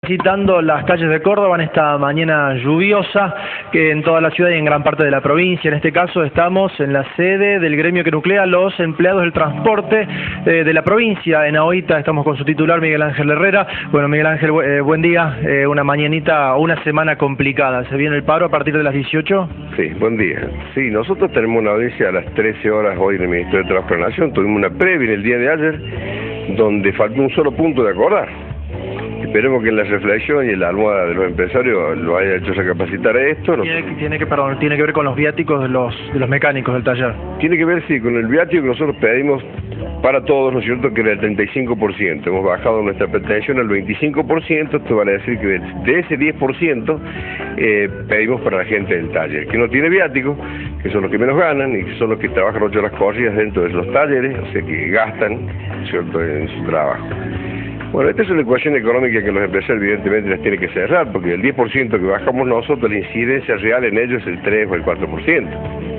Visitando las calles de Córdoba en esta mañana lluviosa que en toda la ciudad y en gran parte de la provincia. En este caso estamos en la sede del gremio que nuclea los empleados del transporte de la provincia. En Ahoita estamos con su titular Miguel Ángel Herrera. Bueno, Miguel Ángel, buen día. Una mañanita, una semana complicada. ¿Se viene el paro a partir de las 18? Sí, buen día. Sí, nosotros tenemos una audiencia a las 13 horas hoy en el Ministerio de Trabajo de la Nación. Tuvimos una previa en el día de ayer donde faltó un solo punto de acordar. Esperemos que en la reflexión y en la almohada de los empresarios lo haya hecho recapacitar esto. Tiene que ver con los viáticos de los mecánicos del taller. Tiene que ver, sí, con el viático que nosotros pedimos para todos, ¿no es cierto?, que era el 35%. Hemos bajado nuestra pretensión al 25%, esto vale decir que de ese 10% pedimos para la gente del taller, que no tiene viático, que son los que menos ganan y que son los que trabajan 8 horas corridas dentro de los talleres, o sea que gastan, ¿cierto?, en su trabajo. Bueno, esta es una ecuación económica que los empresarios evidentemente las tienen que cerrar, porque el 10% que bajamos nosotros, la incidencia real en ellos es el 3 o el 4%.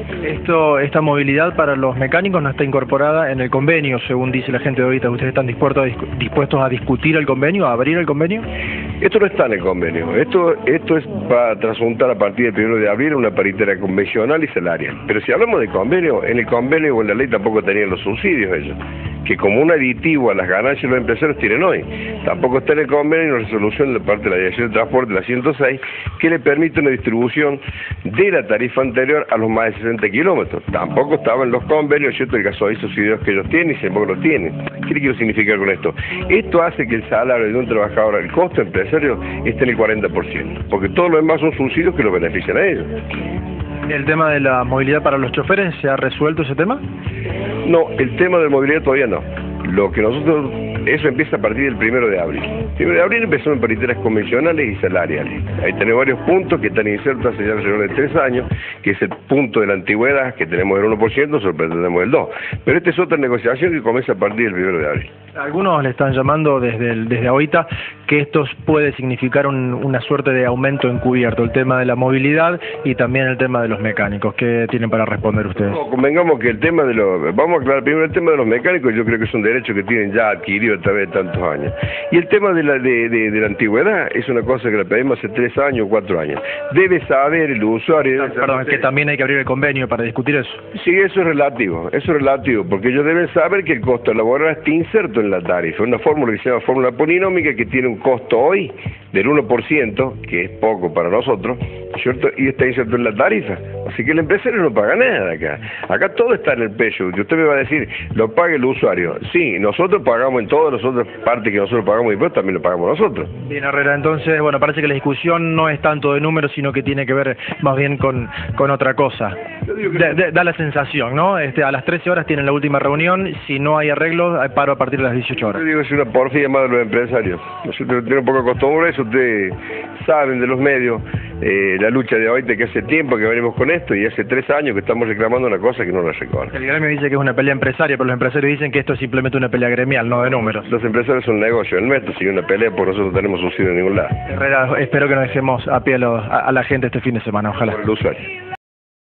Esta movilidad para los mecánicos no está incorporada en el convenio, según dice la gente de ahorita. ¿Ustedes están dispuestos a discutir el convenio, a abrir el convenio? Esto no está en el convenio. Esto es para trasuntar a partir del 1 de abril una paritaria convencional y salarial. Pero si hablamos de convenio, en el convenio o en la ley tampoco tenían los subsidios ellos, que como un aditivo a las ganancias de los empresarios tienen hoy. Tampoco está en el convenio una resolución de parte de la Dirección de Transporte, la 106, que le permite una distribución de la tarifa anterior a los más de 60 kilómetros. Tampoco estaba en los convenios, ¿cierto?, el gasoil subsidios que ellos tienen y sin embargo lo tienen. ¿Qué quiero significar con esto? Esto hace que el salario de un trabajador, el costo empresario, esté en el 40%, porque todo lo demás son subsidios que lo benefician a ellos. ¿El tema de la movilidad para los choferes, se ha resuelto ese tema? No, el tema de movilidad todavía no. Lo que nosotros, eso empieza a partir del 1 de abril. El 1 de abril empezó en paritarias convencionales y salariales. Ahí tenemos varios puntos que están insertos hace ya alrededor de 3 años, que es el punto de la antigüedad, que tenemos el 1%, nosotros pretendemos el 2%. Pero esta es otra negociación que comienza a partir del 1 de abril. Algunos le están llamando desde ahorita que esto puede significar una suerte de aumento encubierto, el tema de la movilidad y también el tema de los mecánicos. ¿Qué tienen para responder ustedes? No, convengamos que el tema de los... Vamos a aclarar primero el tema de los mecánicos, yo creo que es un derecho que tienen ya adquirido a través de tantos años. Y el tema de la antigüedad es una cosa que la pedimos hace 3 años o 4 años. Debe saber el usuario... Perdón, es que también hay que abrir el convenio para discutir eso. Sí, eso es relativo, porque ellos deben saber que el costo laboral está inserto en la tarifa, una fórmula que se llama fórmula polinómica que tiene un costo hoy del 1%, que es poco para nosotros, ¿cierto?, y está inserto en la tarifa. Así que el empresario no paga nada acá. Acá todo está en el peso. Y usted me va a decir, lo paga el usuario. Sí, nosotros pagamos en todas las otras partes que nosotros pagamos impuestos, también lo pagamos nosotros. Bien, Herrera, entonces, bueno, parece que la discusión no es tanto de números, sino que tiene que ver más bien con otra cosa. Da la sensación, ¿no? A las 13 horas tienen la última reunión, si no hay arreglos, hay paro a partir de las 18 horas. Yo digo, es una porfía más de los empresarios. Nosotros tenemos poca costumbre, eso ustedes saben de los medios, la lucha de hoy, de que hace tiempo que venimos con esto y hace 3 años que estamos reclamando una cosa que no la recorre. El gremio dice que es una pelea empresaria, pero los empresarios dicen que esto es simplemente una pelea gremial, no de números. Los empresarios son un negocio, el nuestro sigue una pelea porque nosotros no tenemos subsidio en ningún lado. Herrera, espero que nos dejemos a pie a la gente este fin de semana, ojalá. Por el usuario.